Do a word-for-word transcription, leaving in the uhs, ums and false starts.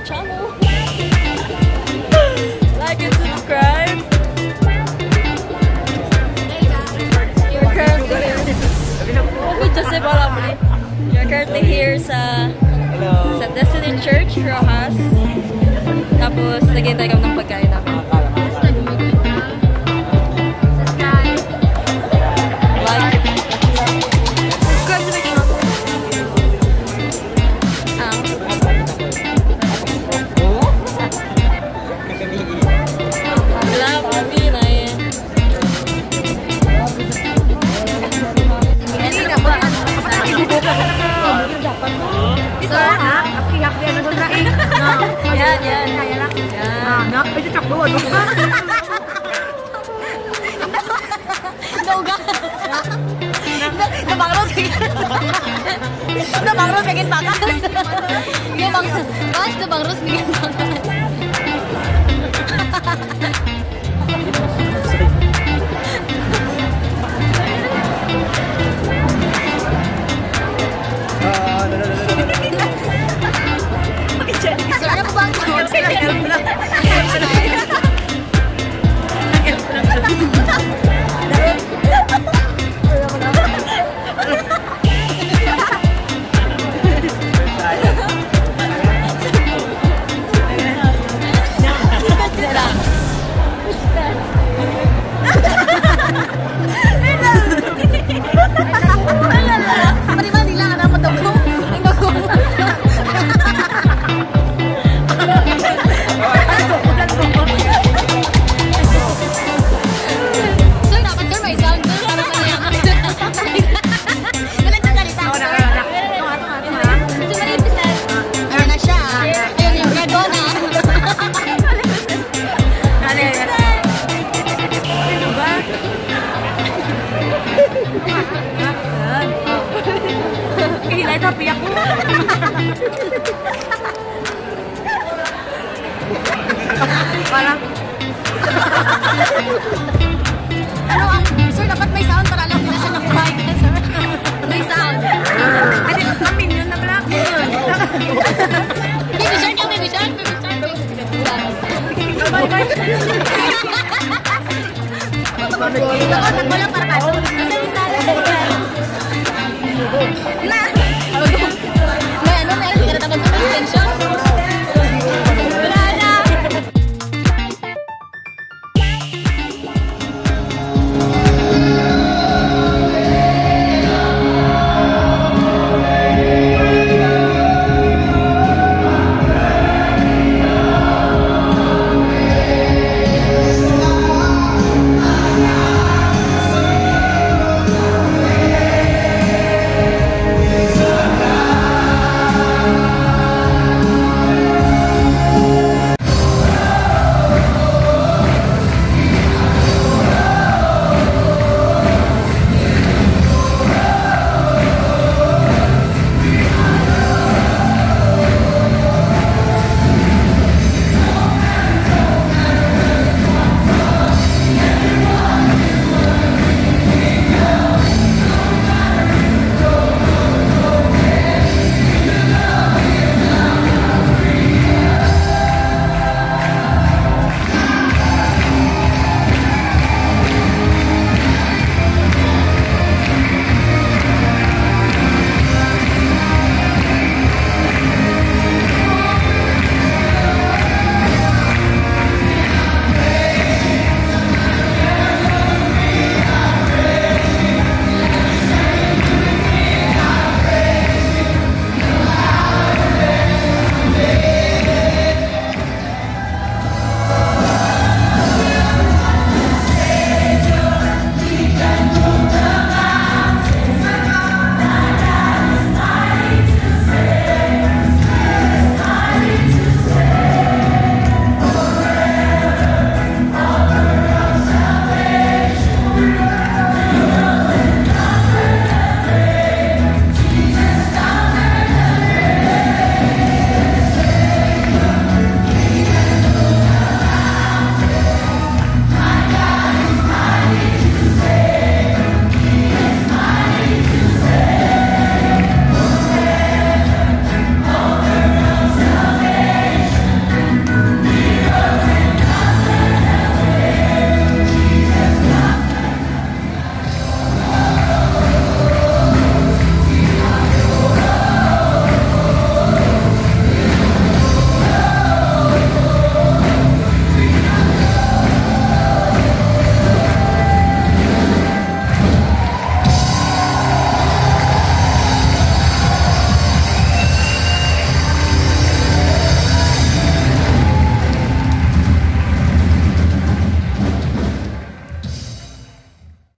channel. Like and subscribe. You're currently here. You're currently here sa sa Destiny Church, Rojas. Tapos, naghihintay kami ng pagkain namin. Yan, yan. Kaya lang. Yan. Nak, pwede takbo. Ano ka? Nauga. Nabangros. Nabangros. Bigyan bakas. Bigyan bakas. Bakas, nabangros. Bigyan bakas. Kahilay tapi ako. Parang ano ang sir, dapat may sound para alam na siya nakuhay ka, sir. May sound. Ano yung kamin yun na black yun? Baby shark yung baby shark. Baby shark. Bye bye. Ito ko, nagwalang para ka.